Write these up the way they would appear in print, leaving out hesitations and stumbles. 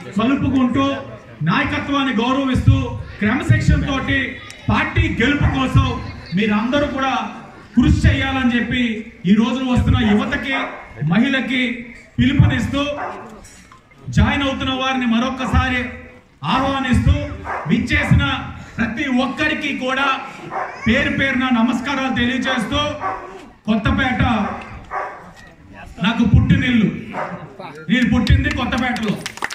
కలుపుకుంటూ నాయకత్వాన్ని గౌరవిస్తూ క్రమశిక్షణ తోటి పార్టీ గెలుపు కోసం మీరందరూ కూడా కృషి చేయాలని చెప్పి ఈ రోజు వస్తున్న యువతకి మహిళకి పిలుపునిస్తూ జాయిన్ అవుతున్న వారిని మరొకసారి ఆహ్వానిస్తూ విచ్చేసిన ప్రతి ఒక్కరికి కూడా పేరు పేరున నమస్కారాలు తెలియజేస్తూ కొత్తపేట నాకు పుట్టినిల్లు. నేను పుట్టింది కొత్తపేటలో,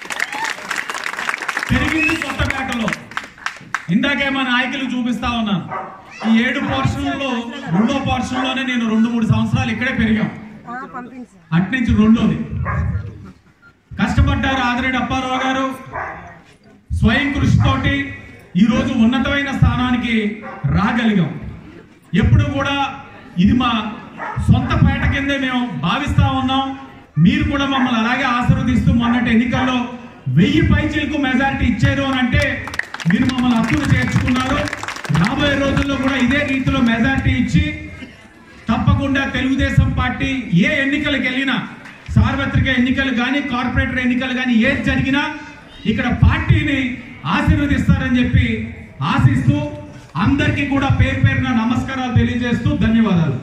పెరిగింది కొత్తపేటలో. ఇందాకే మా నాయకులు చూపిస్తా ఉన్నాను. ఈ 7 పోర్షన్లో 2వ పోర్షన్లోనే నేను 2-3 సంవత్సరాలు ఇక్కడే పెరిగాం. అట్నుంచి 2వది కష్టపడ్డారు ఆదిరెడ్డి అప్పారావు గారు. స్వయం కృషితోటి ఈరోజు ఉన్నతమైన స్థానానికి రాగలిగాం. ఎప్పుడు కూడా ఇది మా సొంత పేట కిందే మేము భావిస్తా ఉన్నాం. మీరు కూడా మమ్మల్ని అలాగే ఆశీర్వదిస్తూ మొన్నటి ఎన్నికల్లో 1000 పైచీలకు మెజారిటీ ఇచ్చారు అని అంటే మీరు మమ్మల్ని హక్కులు చేర్చుకున్నారు. రాబోయే రోజుల్లో కూడా ఇదే రీతిలో మెజారిటీ ఇచ్చి తప్పకుండా తెలుగుదేశం పార్టీ ఏ ఎన్నికలకు వెళ్ళినా, సార్వత్రిక ఎన్నికలు కానీ కార్పొరేటర్ ఎన్నికలు కానీ ఏది జరిగినా ఇక్కడ పార్టీని ఆశీర్వదిస్తారని చెప్పి ఆశిస్తూ అందరికీ కూడా పేరు పేరున నమస్కారాలు తెలియజేస్తూ ధన్యవాదాలు.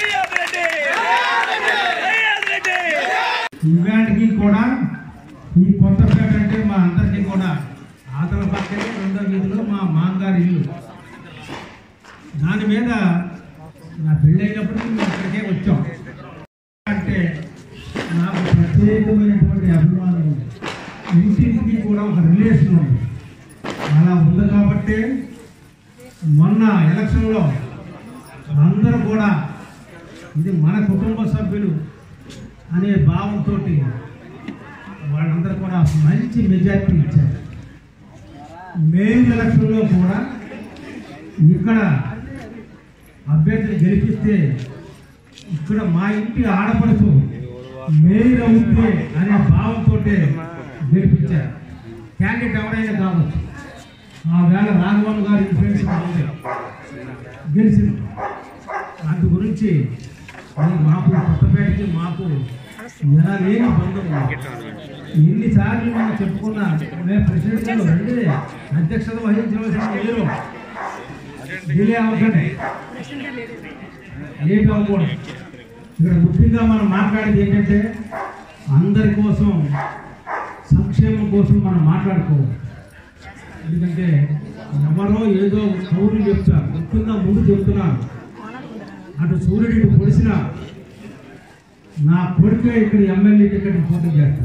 ఇవాటికి కూడా ఈ కొత్తపేట అంటే మా అందరికీ కూడా ఆతల పక్కనే 2వ వీధిలో మా మామగారి ఇల్లు. దాని మీద నా పెళ్ళైనప్పుడు మేము ఇక్కడికే వచ్చాం. అంటే నాకు ప్రత్యేకమైనటువంటి అభిమానం ఉంది. ఇంటింటికి కూడా ఒక రిలేషన్ ఉంది. అలా ఉంది కాబట్టి మొన్న ఎలక్షన్లో అందరూ కూడా ఇది మన కుటుంబ సభ్యులు అనే భావంతో వాళ్ళందరూ కూడా మంచి మెజారిటీ ఇచ్చారు. మెయిన్ ఎలక్షన్లో కూడా ఇక్కడ అభ్యర్థిని గెలిపిస్తే ఇక్కడ మా ఇంటి ఆడపడుచు మేయర్ అవుతే అనే భావంతో గెలిపించారు. క్యాండిడేట్ ఎవరైనా కావచ్చు. ఆ వేళ రాఘవన్ గారి ఇన్ఫ్లుయెన్స్ ఉంది, గెలిచింది. అందు గురించి మాకు కొత్తపేటకి మాకు ఎలా లేని బంధం. ఎన్నిసార్లు మనం చెప్పుకున్నా మేము ప్రెసిడెంట్ గారు రండి, అధ్యక్షత వహించవలసిన మీరు డిలే అవ్వకండి, లేట్ అవ్వకూడదు. ఇక్కడ ముఖ్యంగా మనం మాట్లాడేది ఏంటంటే అందరి కోసం, సంక్షేమం కోసం మనం మాట్లాడుకోవాలి. ఎందుకంటే ఎవరో ఏదో కౌరులు చెప్తారు. ముఖ్యంగా ముందు చెప్తున్నాను, అటు సూర్యుడికి పొడిసిన నా కొడుకే ఇక్కడ ఎమ్మెల్యే టికెట్ పోటీ చేస్తాడు.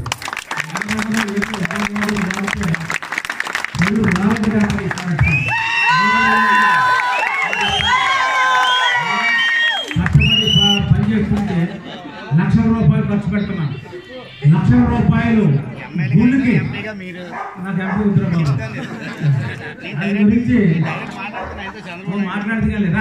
కష్టపడి పనిచేస్తుంటే ₹1,00,000 ఖర్చు పెడుతున్నాను. ₹1,00,000 గుళ్ళకి నాకు ఎంపీ ఉత్తరం. దాని గురించి మాట్లాడితే లేదా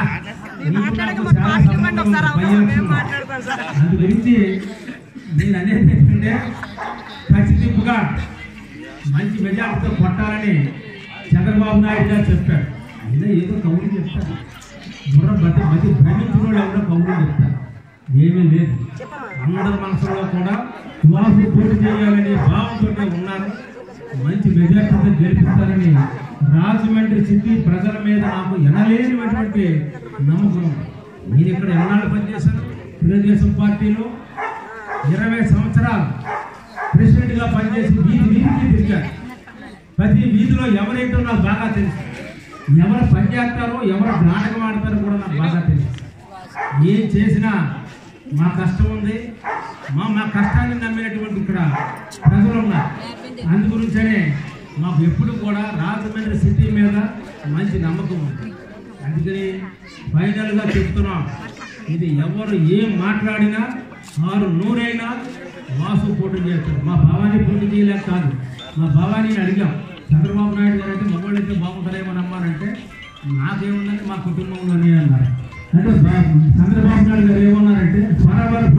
అందు గురించి నేను అనేది ఏంటంటే ఖచ్చితంగా మంచి మెజార్టీతో కొట్టాలని చంద్రబాబు నాయుడు గారు చెప్పారు. అయినా ఏదో కౌలు చెప్తారు, బుర్ర మధ్య భ్రమించిన ఎవరో కౌలు చెప్తారు. ఏమీ లేదు. అందరి మనసులో కూడా వాసు పోటీ చేయాలనే భావంతో ఉన్నారు. మంచి మెజార్టీతో గెలిపిస్తారని రాజమండ్రి సిటీ ప్రజల మీద నాకు ఎనలేనిటువంటి నమ్మకం. మీరు ఇక్కడ ఎన్నాళ్ళు పనిచేశారు? తెలుగుదేశం పార్టీలో 20 సంవత్సరాలు ప్రెసిడెంట్గా పనిచేసి వీధికి తిరిగారు. ప్రతి వీధిలో ఎవరైతే నాకు బాగా తెలుసు, ఎవరు పనిచేస్తారో ఎవరు నాటకం ఆడతారో కూడా నాకు బాగా తెలుసు. ఏం చేసినా మా కష్టం ఉంది, మా కష్టాన్ని నమ్మినటువంటి ఇక్కడ ప్రజలు ఉన్నారు. అందు గురించనే మాకు ఎప్పుడు కూడా రాజమండ్రి సిటీ మీద మంచి నమ్మకం ఉంది. అందుకని ఫైనల్గా చెప్తున్నాం, ఇది ఎవరు ఏం మాట్లాడినా 600 వాసు పోటీ చేస్తారు. మా భావాన్ని పోటీ చేయలేక కాదు, మా భావాన్ని అడిగాం. చంద్రబాబు నాయుడు గారు అంటే మగవాళ్ళు అయితే బాగుంటారేమో నమ్మారంటే నాకేముందని మా కుటుంబంలోనే అన్నారు. అంటే చంద్రబాబు నాయుడు గారు ఏమన్నారంటే బరాబర్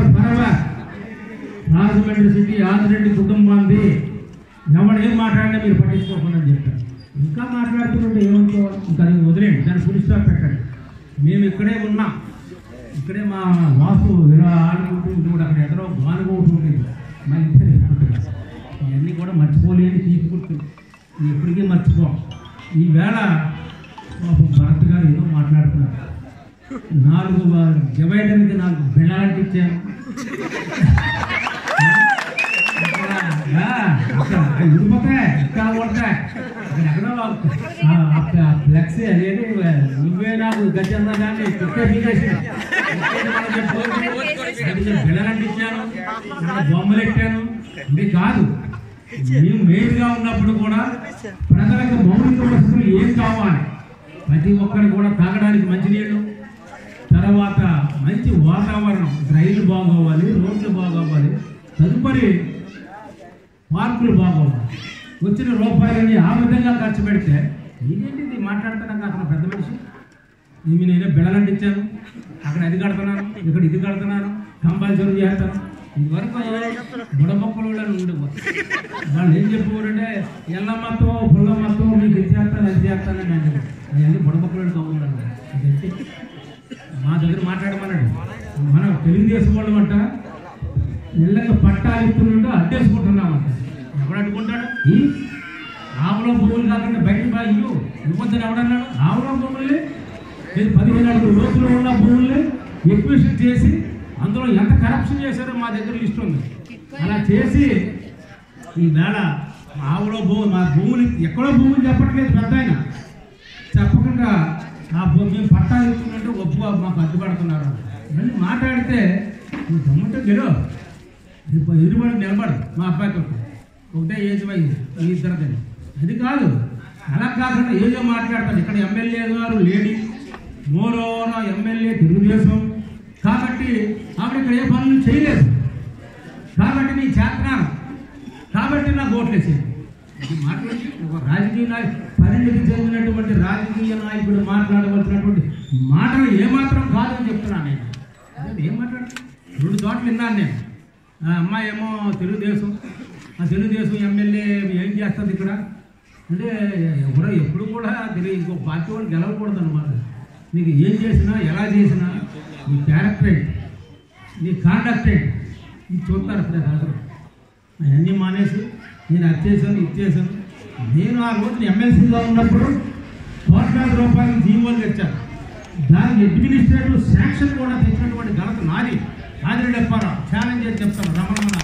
రాజమండ్రి సిటీ ఆదిరెడ్డి కుటుంబాన్ని ఎవరు ఏం మాట్లాడినా మీరు పట్టించుకోకుండా చెప్పారు. ఇంకా మాట్లాడుతుంటే ఏమనుకోవాలి, ఇంకా వదిలేండి, దాన్ని ఫుల్ స్టాప్ పెట్టండి. మేము ఇక్కడే ఉన్నాం, ఇక్కడే మా వాసు ఇలా ఆడుకుంటూ ఉంటుంది. అక్కడ ఎదరో గానుగ ఉంటుంది, మా ఇంటి ఇవన్నీ కూడా మర్చిపోలేని తీపి గుర్తు, ఎప్పటికీ మర్చిపోం. ఈవేళ భరత్ గారు ఏదో మాట్లాడుతున్నారు, 4 డివైడర్కి 4 బిళ్ళాలంటే ఇచ్చాను, ఉడిపోతాయి ఇంకా కొడతాయి ఎక్కడో ఫ్లెక్స్ అనేది నువ్వే నాకు గట్టి అన్నా కానీ బిళ్ళలంటే ఇచ్చాను, బొమ్మలు ఎట్టాను. ఇది కాదు, మేము మెయిన్గా ఉన్నప్పుడు కూడా ప్రజలకు మౌలిక వసతులు ఏం కావాలి, ప్రతి ఒక్కరు కూడా తాగడానికి మంచినీళ్ళు, తర్వాత మంచి వాతావరణం, రైలు బాగోవాలి, రోడ్లు బాగోవాలి, తదుపరి పార్కులు బాగోవాలి. వచ్చిన రూపాయలని ఆ విధంగా ఖర్చు పెడితే ఇదేంటిది మాట్లాడుతున్నాక అతను పెద్ద మనిషి, నేనే బిళ్ళలంటే ఇచ్చాను, అక్కడ అది కడుతున్నాను, ఇక్కడ ఇది కడుతున్నాను, కంపల్సరీ చేస్తాను. ఇదివరకు బుడమొక్కలు కూడా ఉండేవారు. వాళ్ళు ఏం చెప్పేవారంటే ఎల్లమ్మతో పుల్లమ్మతో మీకు ఇది చేస్తాను అది చేస్తానని అంటే అవన్నీ బుడమొక్కలు కావాలండి. అదంటే మా దగ్గర మాట్లాడమన్నాడు. మనం తెలుగుదేశం వాళ్ళు అంట ఇళ్ళకి పట్టాలు ఇస్తున్నట్టు అడ్డేసుకుంటున్నామంట. ఎవడు అడ్డుకుంటాడు? ఈ ఆవులో భూములు కాకుండా బయట బాగా ఇవ్వద్దని ఎవడన్నాడు? ఆవులో భూముల్ని 15 అడుగుల లోతులో ఉన్న భూముల్ని ఎక్విజిషన్ చేసి అందులో ఎంత కరప్షన్ చేశారో మా దగ్గర లిస్ట్ ఉంది. అలా చేసి ఈవేళ ఆవులో మా భూములు ఎక్కడో భూములు చెప్పట్లేదు, పెద్ద ఆయన చెప్పకుండా ఆ మేము పట్టాలు ఇస్తున్నట్టు ఒప్పుగా మాకు అడ్డుపడుతున్నారు. మళ్ళీ మాట్లాడితే నువ్వు దమ్ముంటే గెలు, ఎదురుబడి నిలబడు. మా అబ్బాయితో ఒకటే ఏజ్ అయింది ఈ ఇద్దరిదని. అది కాదు, అలా కాకుండా ఏదో మాట్లాడతాను. ఇక్కడ ఎమ్మెల్యే గారు లేడీ, మోరోవర ఎమ్మెల్యే తెలుగుదేశం కాబట్టి ఆవిడ ఇక్కడ ఏ పనులు చేయలేదు కాబట్టి నీ చేతనాను కాబట్టి నాకు ఓట్లేసేది. ఇది మాట్లాడి ఒక రాజకీయ పరిణితి చెందినటువంటి రాజకీయ నాయకుడు మాట్లాడవలసినటువంటి మాటలు ఏమాత్రం కాదని చెప్తున్నాను నేను. ఏం మాట్లాడు 2 చోట్ల విన్నాను నేను. ఆ అమ్మాయి ఏమో తెలుగుదేశం, ఆ తెలుగుదేశం ఎమ్మెల్యే ఏం చేస్తుంది ఇక్కడ అంటే ఎవరో ఎప్పుడు కూడా తెలియదు, ఇంకో పార్టీ వాళ్ళు గెలవకూడదు అనమాట. నీకు ఏం చేసినా ఎలా చేసినా నీ క్యారెక్టర్ నీ కాండక్ట్ ఇది చూస్తారు. అప్పుడే రాదు అవన్నీ మానేసి నేను అది చేశాను ఇది చేశాను. నేను ఆ రోజు ఎమ్మెల్సీగా ఉన్నప్పుడు కోట్లాది రూపాయలు జీవోలు తెచ్చాను. దానికి అడ్మినిస్ట్రేటివ్ శాంక్షన్ కూడా తెచ్చినటువంటి ఘనత నాది. ఆదిరెడ్డి అప్పారావు ఛాలెంజ్ చేసి చెప్తాను. రమణ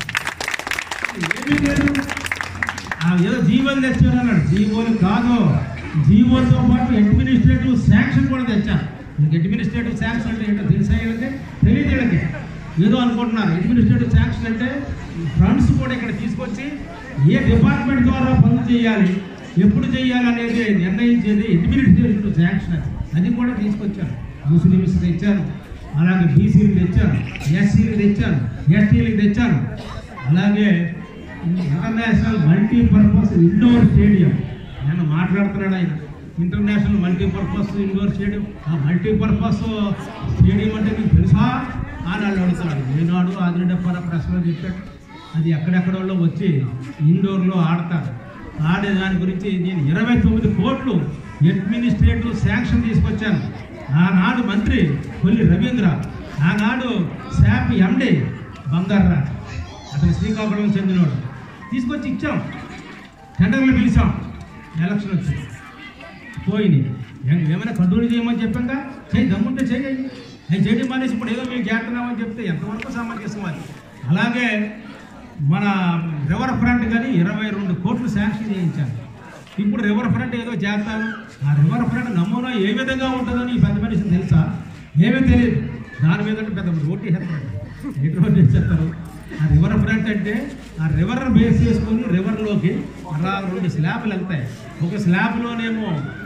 ఏమీ లేదు, ఏదో జీవోలు తెచ్చాను అన్నాడు. జీవోలు కాదు, జీవోలతో పాటు అడ్మినిస్ట్రేటివ్ శాంక్షన్ కూడా తెచ్చాను. మీకు అడ్మినిస్ట్రేటివ్ శాంక్షన్ అంటే ఏంటో తెలిసే తెలియదు వీళ్ళకి, ఏదో అనుకుంటున్నారు. అడ్మినిస్ట్రేటివ్ శాంక్షన్ అంటే ఫండ్స్ కూడా ఇక్కడ తీసుకొచ్చి ఏ డిపార్ట్మెంట్ ద్వారా పనులు చేయాలి, ఎప్పుడు చేయాలి అనేది నిర్ణయించేది అడ్మినిస్ట్రేటివ్ శాంక్షన్. అది కూడా తీసుకొచ్చాను. ముస్లిమ్స్ తెచ్చాను, అలాగే బీసీలు తెచ్చాను, ఎస్సీలు తెచ్చాను, ఎస్టీలకు తెచ్చాను. అలాగే ఇంటర్నేషనల్ మల్టీపర్పస్ ఇండోర్ స్టేడియం నేను మాట్లాడుతున్నాడు ఆయన. ఇంటర్నేషనల్ మల్టీపర్పస్ ఇండోర్ స్టేడియం, ఆ మల్టీపర్పస్ స్టేడియం అంటే నీకు తెలుసా అని వాళ్ళు అడుగుతాడు. ఏనాడు ఆదిరెడ్డి అప్పారావు ప్రశ్నలో చెప్పాడు. అది ఎక్కడెక్కడో వచ్చి ఇండోర్లో ఆడతారు. ఆడే దాని గురించి నేను 29 కోట్లు అడ్మినిస్ట్రేటివ్ శాంక్షన్ తీసుకొచ్చాను. ఆనాడు మంత్రి కొల్లి రవీంద్ర, ఆనాడు శాప్ ఎండి బంగారా, అతను శ్రీకాకుళం చెందినవాడు, తీసుకొచ్చి ఇచ్చాం. టెండర్లు పిలిచాం, ఎలక్షన్ వచ్చి పోయినాయి. ఏమైనా కంట్రోల్ చేయమని చెప్పాక చేయి, దమ్ముంటే చేయి, అవి చేయడం మానేసి ఇప్పుడు ఏదో మేము చేస్తున్నామని చెప్తే ఎంతవరకు సమంజసం అది. అలాగే మన రివర్ ఫ్రంట్ కానీ 22 కోట్లు శాంక్షన్ చేయించాను. ఇప్పుడు రివర్ ఫ్రంట్ ఏదో చేస్తాను. ఆ రివర్ ఫ్రంట్ నమూనా ఏ విధంగా ఉంటుందని ఈ పెద్ద మనిషిని తెలుసా? ఏమీ తెలియదు. దాని మీద పెద్ద రోడ్డు వేస్తారు, ఎటు రోడ్డు వేసేస్తారు. ఆ రివర్ ఫ్రంట్ అంటే ఆ రివర్ బేస్ చేసుకొని రివర్లోకి అలా 2 స్లాబ్లు వెళ్తాయి. ఒక స్లాబ్లోనేమో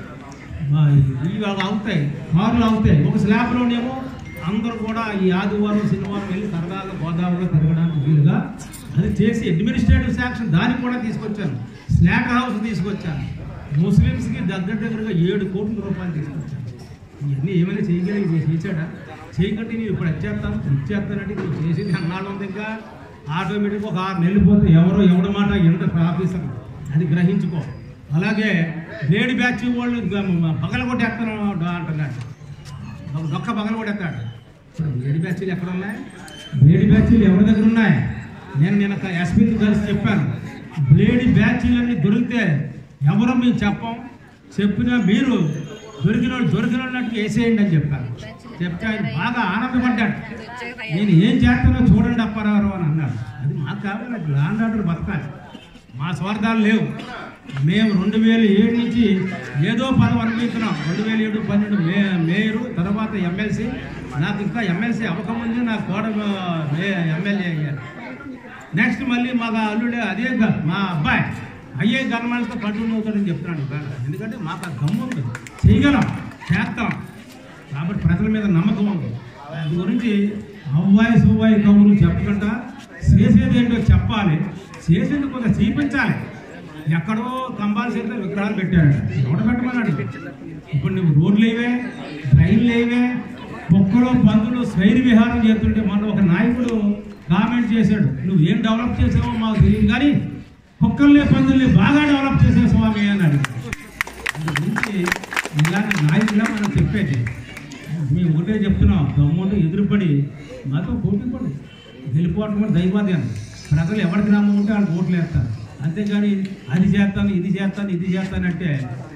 ఇవి అవుతాయి, కార్లు అవుతాయి. ఒక స్లాబ్లోనేమో అందరూ కూడా ఈ ఆదివారం శనివారం వెళ్ళి సరదాగా గోదావరిలో తిరగడానికి వీలుగా అది చేసి అడ్మినిస్ట్రేటివ్ శాంక్షన్ దానికి కూడా తీసుకొచ్చాను. స్లాట్ హౌస్ తీసుకొచ్చాను. ముస్లిమ్స్కి దగ్గరగా 7 కోట్ల రూపాయలు తీసుకొచ్చాను. ఇవన్నీ ఏమైనా చేయగలిగి చేశాడా? చేయకంటే నేను ఇప్పుడు ఇచ్చేస్తానంటే నేను చేసేది అన్నాడు ఉంది. ఇంకా ఆటోమేటిక్గా ఒక 6 నెలలు పోతే ఎవడ మాట ఎంత ఆఫీసర్ అది గ్రహించుకో. అలాగే లేడీ బ్యాచ్ వాళ్ళు పగలగొట్టేస్తాను అంటున్నాడు, ఒక్క పగలగొట్టేస్తాడు. ఇప్పుడు లేడీ బ్యాచీలు ఎక్కడ ఉన్నాయి? లేడీ బ్యాచీలు ఎవరి దగ్గర ఉన్నాయి? నేను ఎస్పీతో కలిసి చెప్పాను. బ్లేడ్ బ్యాచీలన్నీ దొరికితే ఎవరో మేము చెప్పినా మీరు దొరికినట్టు వేసేయండి అని చెప్పారు. చెప్తే ఆయన బాగా ఆనందపడ్డాడు. నేను ఏం చేస్తానో చూడండి అప్పారావు అని అన్నాడు. అది మాకు కావాలి, లాండ్ ఆర్డర్ బతకాలి, మా స్వార్థాలు లేవు. మేము 2007 నుంచి ఏదో పదవి అనుభవిస్తున్నాం. 2007-12 మేయరు, తర్వాత ఎమ్మెల్సీ. నాకు ఇంకా ఎమ్మెల్సీ అవ్వకముందే నాకు కోడ ఎమ్మెల్యే అయ్యారు. నెక్స్ట్ మళ్ళీ మా అల్లుడే అదే మా అబ్బాయి అయ్యే గవర్నమెంట్తో కంటిన్యూ అవుతాడని చెప్తున్నాను. ఎందుకంటే మాకు ఆ దమ్ము ఉంది, చేయగలం, చేస్తాం. కాబట్టి ప్రజల మీద నమ్మకం ఉంది. దాని గురించి అవ్వాయి సువ్వాయి కబుర్లు చెప్పకుండా చేసేది ఏంటో చెప్పాలి, చేసేది కొంత చూపించాలి. ఎక్కడో కంబాల చేత విగ్రహాలు పెట్టాడు, ఎవడ పెట్టమన్నాడు. ఇప్పుడు నువ్వు రోడ్లు లేవే, ట్రైన్లు లేవే, కుక్కలు పందులు స్వైర విహారం చేస్తుంటే మొన్న ఒక నాయకుడు కామెంట్ చేశాడు, నువ్వు ఏం డెవలప్ చేసావో మాకు తెలియదు కానీ కుక్కల్ని పందుల్ని బాగా డెవలప్ చేసే స్వామి అన్నాడు. అందు గురించి ఇలాంటి నాయకులా మనం చెప్పేది. మేము ఒకటే చెప్తున్నాం, దమ్ముంటూ ఎదురుపడి మాతో పోటీ పడి గెలిపోవటం కూడా దైవాద్యం. ప్రజలు ఎవరికి నమ్మ ఉంటే వాళ్ళు ఓట్లు వేస్తారు. అంతేగాని అది చేస్తాను ఇది చేస్తానంటే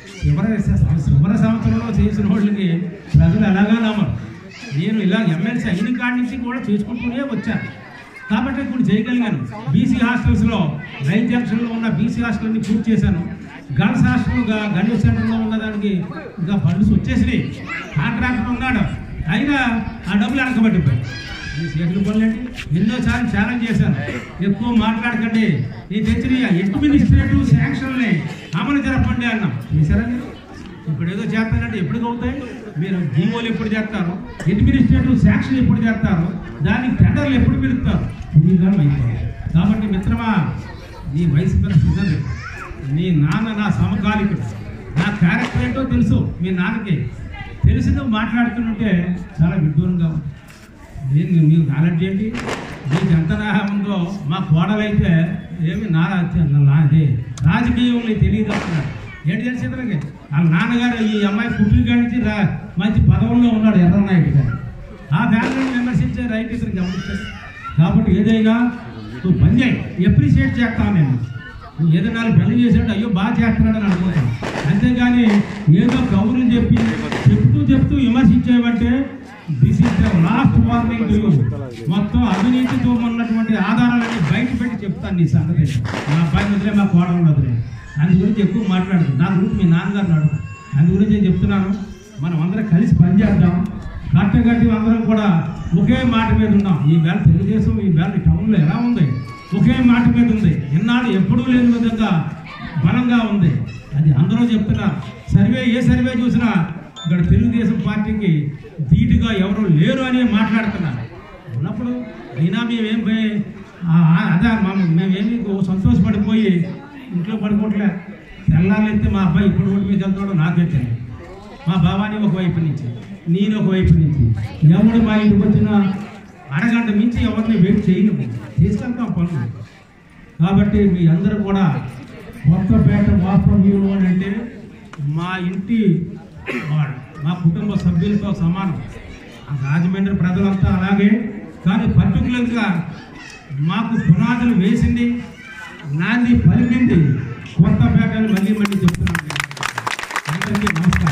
చివరి సంవత్సరంలో చేసిన వాళ్ళకి ప్రజలు ఎలాగా నమ్మరు. నేను ఇలా ఎమ్మెల్సీ అయిన కాడి నుంచి కూడా చేసుకుంటూనే వచ్చాను కాబట్టి ఇప్పుడు చేయగలిగాను. బీసీ హాస్టల్స్లో రైన్ జంక్షన్లో ఉన్న బీసీ హాస్టల్ని పూర్తి చేశాను. గర్ల్స్ హాస్టల్ గణేష్ సెంటర్లో ఉన్నదానికి ఇంకా ఫండ్స్ వచ్చేసినాయి. కాంట్రాక్టర్ ఉన్నాడు, అయినా ఆ డబ్బులు వెనకబట్టిపోయి చేతులు పనులండి. ఎన్నోసార్లు ఛాలెంజ్ చేశాను, ఎక్కువ మాట్లాడకండి, నేను తెచ్చిన అడ్మినిస్ట్రేటివ్ శాంక్షన్ని అమలు జరపండి అన్నాం. చేశారా మీరు? ఇప్పుడు ఏదో చేస్తానంటే ఎప్పుడు అవుతాయి? మీరు జీవోలు ఎప్పుడు చేస్తారు, అడ్మినిస్ట్రేటివ్ శాంక్షన్ ఎప్పుడు చేస్తారు, దానికి టెండర్లు ఎప్పుడు పిలుస్తారు? పునీకాలం అయిపోయింది. కాబట్టి మిత్రమా, నీ వయసు పెద్ద సిద్ధం, మీ నాన్న నా సమకాలికుడు, నా క్యారెక్టర్ ఏంటో తెలుసు. మీ నాన్నకి తెలిసి నువ్వు మాట్లాడుతుంటే చాలా విడ్డూరంగా ఉంది. మీకు నాలెడ్జ్ ఏంటి, మీకు ఎంత ఉందో. మా కోడలైతే ఏమి అదే రాజకీయం తెలియదు అంటున్నాడు. ఏంటి తెలిసిందరికి వాళ్ళ నాన్నగారు ఈ అమ్మాయి పుట్టిన కాడి నుంచి మంచి పదవుల్లో ఉన్నాడు, ఎర్రనాయుడు గారు. ఆ ఫ్యామిలీని విమర్శించే రైట్ ఇతను గమనించారు. కాబట్టి ఏదైనా నువ్వు పని చేయి, ఎప్రిషియేట్ చేస్తాను నేను. నువ్వు ఏదో 4 పనులు చేసాడు, అయ్యో బాగా చేస్తున్నాడని అనుకుంటాను. అంతేగాని ఏదో కబుర్లు చెప్తూ విమర్శించేవంటే this is the last warning to you. మొత్తం అవినీతితో ఉన్నటువంటి ఆధారాలన్నీ బయట పెట్టి చెప్తాను నీ సంగతి. మా అబ్బాయి వదిలే, మా కోడలు వదిలే, అందు గురించి ఎక్కువ మాట్లాడదు. నా గురించి మీ నాన్నగారు నాడు, అందు గురించి నేను చెప్తున్నాను. మనం అందరం కలిసి పనిచేద్దాం, కట్టగట్టి అందరం కూడా ఒకే మాట మీద ఉన్నాం. ఈ వేళ తెలుగుదేశం ఈ వేళ టౌన్లో ఎలా ఉంది? ఒకే మాట మీద ఉంది. ఎన్నాడు ఎప్పుడూ లేని విధంగా బలంగా ఉంది. అది అందరూ చెప్తున్నారు. ఏ సర్వే చూసినా ఇక్కడ తెలుగుదేశం పార్టీకి ధీటుగా ఎవరు లేరు అని మాట్లాడుతున్నారు. ఉన్నప్పుడు అయినా మేమేమి సంతోషపడిపోయి ఇంట్లో పడుకోవట్లే. తెల్లారైతే మా అబ్బాయి ఇప్పుడు ఓటు మీద వెళ్తాడో నాకే తెలియదు. మా బాబాని ఒకవైపు నుంచి, నేను ఒకవైపు నుంచి, ఎవడు మా ఇంటికి వచ్చిన అరగంట మించి ఎవరిని వెయిట్ చేయను, తీసుకెళ్తాం పనులు. కాబట్టి మీ అందరూ కూడా కొత్తపేట వాస్తవం అని అంటే మా ఇంటి వాడు, మా కుటుంబ సభ్యులతో సమానం. రాజమండ్రి ప్రజలంతా అలాగే. కానీ పర్టికులర్గా మాకు పునాదులు వేసింది, నాంది పలికింది కొత్తపేటలు. మళ్ళీ చెప్తున్నాను. అందరికీ నమస్కారం.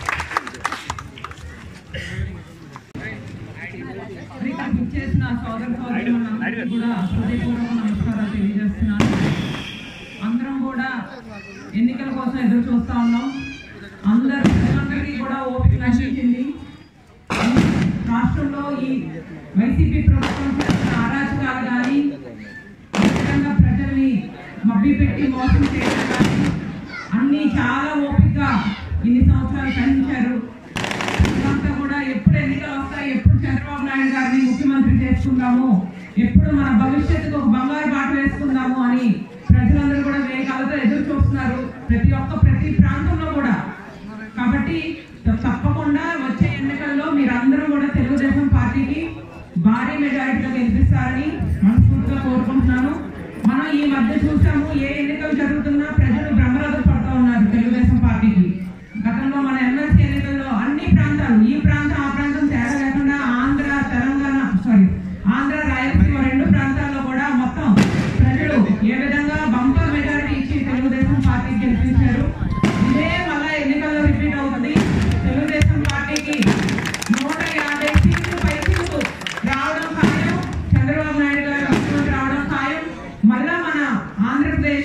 నమస్కారాలు తెలియజేస్తున్నాను. అందరం కూడా ఎన్నికల కోసం ఎదురు చూస్తా ఉన్నాం. అందరికీ కూడా ఓపిక నశించింది. రాష్ట్రంలో ఈ వైసీపీ ప్రభుత్వం చేసిన అరాచకాలు కానీ, విధంగా ప్రజల్ని మభ్యపెట్టి మోసం చేయడం కానీ అన్నీ చాలా ఓపికగా ఇన్ని సంవత్సరాలు సహించారు. ఇదంతా కూడా ఎప్పుడు ఎన్నికలు వస్తాయి, ఎప్పుడు చంద్రబాబు నాయుడు గారిని ముఖ్యమంత్రి చేసుకుందాము, ఎప్పుడు మన భవిష్యత్తుకు ఒక బంగారు బాట వేసుకుందాము అని ప్రజలందరూ కూడా వేగాలతో ఎదురు చూస్తున్నారు, ప్రతి ప్రాంతంలో కూడా. కాబట్టి తప్పకుండా వచ్చే ఎన్నికల్లో మీరందరూ కూడా తెలుగుదేశం పార్టీకి భారీ మెజారిటీలో గెలిపిస్తారని మనస్ఫూర్తిగా కోరుకుంటున్నాను. మనం ఈ మధ్య చూసాము, ఏ ఎన్నికలు జరుగుతున్నా ప్రజలు బ్రహ్మరథం పడుతూ ఉన్నారు తెలుగుదేశం పార్టీకి. గతంలో మన ఎమ్మెల్సీ ఎన్నికల్లో అన్ని ప్రాంతాలు, ఈ ప్రాంతం ఆ ప్రాంతం తేడా లేకుండా ఆంధ్ర రాయలసీమ 2 ప్రాంతాల్లో కూడా మొత్తం ప్రజలు ఏ విధంగా బంపర్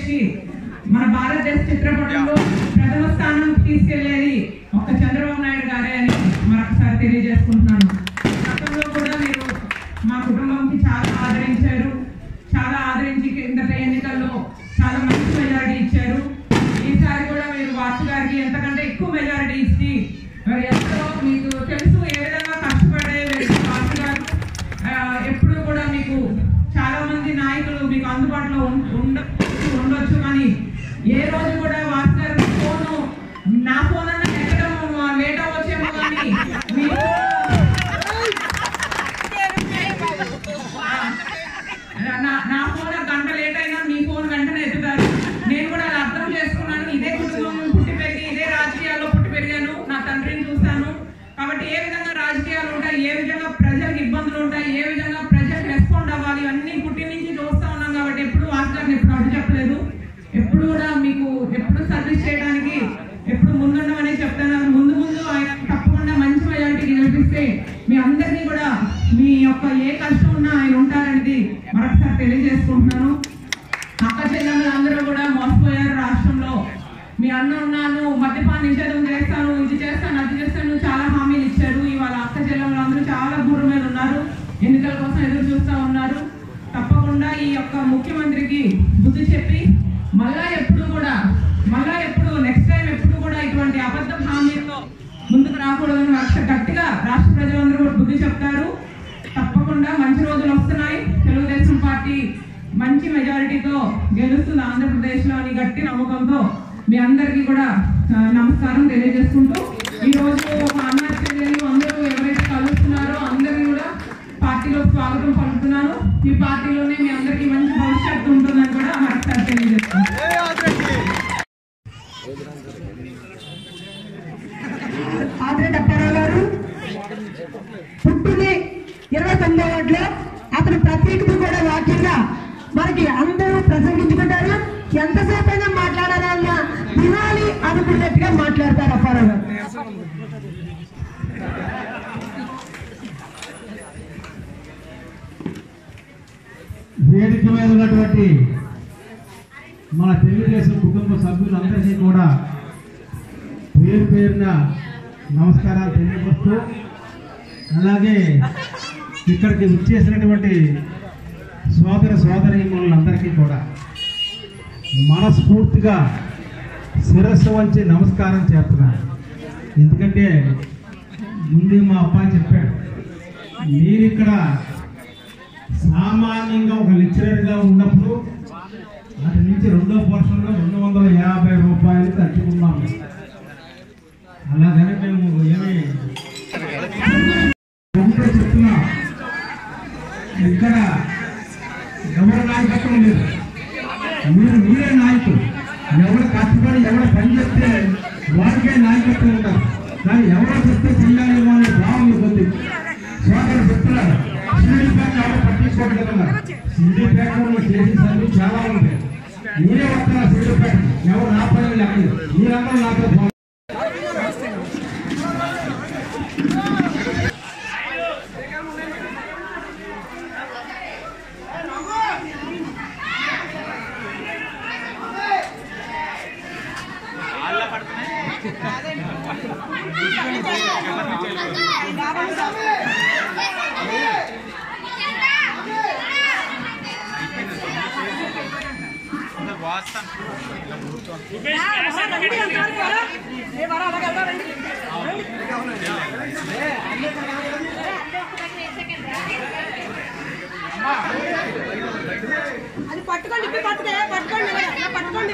చేసి మన భారతదేశ చిత్రపటంలో ప్రథమ స్థానం తీసుకెళ్లేది ఒక్క చంద్రబాబు నాయుడు గారే అని మరొకసారి తెలియజేసుకుంటున్నాను. గతంలో కూడా మీరు మా కుటుంబంకి చాలా ఆదరించారు, చాలా ఆదరించి కిందట ఎన్నికల్లో చాలా మంచి మెజారిటీ ఇచ్చారు. ఈసారి కూడా మీరు వాసు గారికి ఎంతకంటే ఎక్కువ మెజారిటీ ఇచ్చి ఎంతో మీకు తెలుసు ఏ విధంగా కష్టపడే వాసు గారు ఎప్పుడు కూడా మీకు చాలా మంది నాయకులు మీకు అందుబాటులో ఉండొచ్చు, కానీ ఏ రోజు కూడా వాసు గారు ఫోను నా ఫోన్ అన్న ఎక్కడం లేట్ అవ్వచ్చేమో కానీ నా ఫోన్ గంట లేట్ అయినా మీ ఫోన్ వెంటనే ఎత్తుతారు. నేను కూడా అలా అర్థం చేసుకున్నాను. ఇదే కుటుంబం పుట్టి పెరిగి ఇదే రాజకీయాల్లో పుట్టి పెరిగాను, నా తండ్రిని చూస్తాను కాబట్టి ఏ విధంగా రాజకీయాలు ఉంటాయి, ఏ విధంగా ప్రజలకు ఇబ్బందులు ఉంటాయి, ఏ విధంగా ప్రజలకు రెస్పాండ్ అవ్వాలి అన్ని పుట్టి నుంచి చూస్తా ఉన్నాం కాబట్టి ఎప్పుడు వాస్తవాన్ని ఎప్పుడు అడ్డు చెప్పలేదు. ఎప్పుడు కూడా మీకు ఎప్పుడు సర్వీస్ చేయడానికి ఎప్పుడు ముందుండమని చెప్తాను. ముందు ఆయన తప్పకుండా మంచి మెజారిటీకి గెలిపిస్తే మీ అందరినీ కూడా మీ యొక్క ఏ కష్టం ఉన్నా ఆయన ఉంటారనేది మరొకసారి తెలియజేసుకుంటున్నాను. అక్క చెల్లెమ్మలు అందరూ కూడా మోసపోయారు రాష్ట్రంలో. మీ అన్న ఉన్నాను, మద్యపాన నిషేధం చేస్తాను, ఇది చేస్తాను, అది చేస్తాను, చాలా హామీలు ఇచ్చారు. ఇవాళ అక్క చెల్లెమ్మలు అందరూ చాలా గుర్రు మీద ఉన్నారు, ఎన్నికల కోసం ఎదురు చూస్తూ ఉన్నారు. తప్పకుండా ఈ యొక్క ముఖ్యమంత్రికి బుద్ధి చెప్పి మళ్ళా ఎప్పుడు నెక్స్ట్ టైం ఎప్పుడు కూడా ఇటువంటి అబద్ధ హామీలతో ముందుకు రాకూడదని గట్టిగా రాష్ట్ర ప్రజలందరూ కూడా బుద్ధి చెప్తారు. తప్పకుండా మంచి రోజులు వస్తున్నాయి. తెలుగుదేశం పార్టీ మంచి మెజారిటీతో గెలుస్తుంది ఆంధ్రప్రదేశ్లో అని గట్టి నమ్మకంతో మీ అందరికీ కూడా నమస్కారం తెలియజేసుకుంటూ ఈ రోజు అన్న చెల్లెలు అందరూ ఎవరైతే కలుస్తున్నారో అందరినీ కూడా పార్టీలో స్వాగతం పలుకుతున్నాను. ఈ పార్టీలోనే మీ అందరికీ మంచి భవిష్యత్తు ఉంటుందని కూడా మరొకసారి తెలియజేస్తున్నాను. ఆదిరెడ్డి అప్పారావు గారు పుట్టింది 29వ వార్డులో. అతను ప్రత్యేకత కూడా వాక్యంగా మనకి అందరూ ప్రసంగించుకుంటారు. ఎంతసేపు అయినా మాట్లాడాలన్నా వినాలి అనుకున్నట్టుగా మాట్లాడతారు అప్పారావు గారు. వేదిక మీద ఉన్నటువంటి మన తెలుగుదేశం కుటుంబ సభ్యులందరికీ కూడా పేరు పేరున నమస్కారాలు తెలియపరుస్తూ, అలాగే ఇక్కడికి విచ్చేసినటువంటి సోదర సోదరీమణులందరికీ కూడా మనస్ఫూర్తిగా శిరస్సు వంచి నమస్కారం చేస్తున్నాను. ఎందుకంటే ముందే మా అబ్బాయి చెప్పాడు, నేను ఇక్కడ సామాన్యంగా ఒక లెక్చరర్గా ఉన్నప్పుడు అటు నుంచి రెండో పోర్షన్లో 250 రూపాయలు తట్టుకున్నాము. అలాగని మేము ఏమి చెప్తున్నాం, ఇక్కడ ఎవరి నాయకత్వం లేదు, మీరే నాయకులు. ఎవరు కష్టపడి ఎవరు పని చేస్తే వారికే నాయకత్వం ఉంటారు. కానీ ఎవరో చెప్తే చెయ్యాలేమో అనే భావం ఇబ్బంది. సోదరు చెప్తున్నారు సింగిల్ ప్యాక్ ఎవరు పట్టించుకోవట్లేదన్నారు. సింగిల్ ప్యాక్ చేసిన సర్వీస్ చాలా ఉంటాయి. మీరే వస్తున్నారు సింగిల్ ప్యాక్, ఎవరు నా పని లేకపోతే మీరందరూ నాతో అది పట్టుకోండి, పట్టుకోండి.